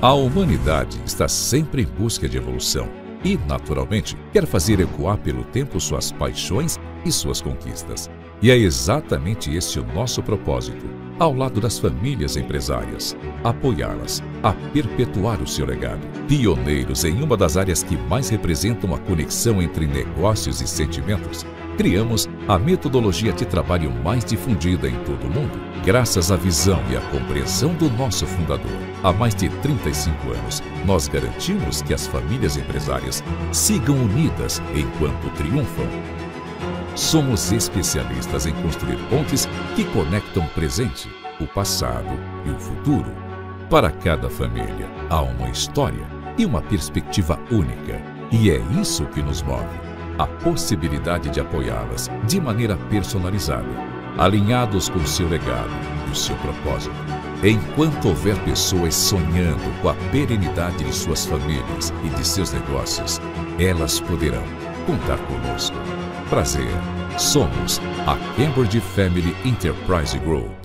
A humanidade está sempre em busca de evolução e, naturalmente, quer fazer ecoar pelo tempo suas paixões e suas conquistas. E é exatamente esse o nosso propósito, ao lado das famílias empresárias, apoiá-las a perpetuar o seu legado. Pioneiros em uma das áreas que mais representam a conexão entre negócios e sentimentos, criamos a metodologia de trabalho mais difundida em todo o mundo, graças à visão e à compreensão do nosso fundador. Há mais de 35 anos, nós garantimos que as famílias empresárias sigam unidas enquanto triunfam. Somos especialistas em construir pontes que conectam o presente, o passado e o futuro. Para cada família, há uma história e uma perspectiva única. E é isso que nos move. A possibilidade de apoiá-las de maneira personalizada, alinhados com o seu legado e o seu propósito. Enquanto houver pessoas sonhando com a perenidade de suas famílias e de seus negócios, elas poderão contar conosco. Prazer, somos a Cambridge Family Enterprise Group.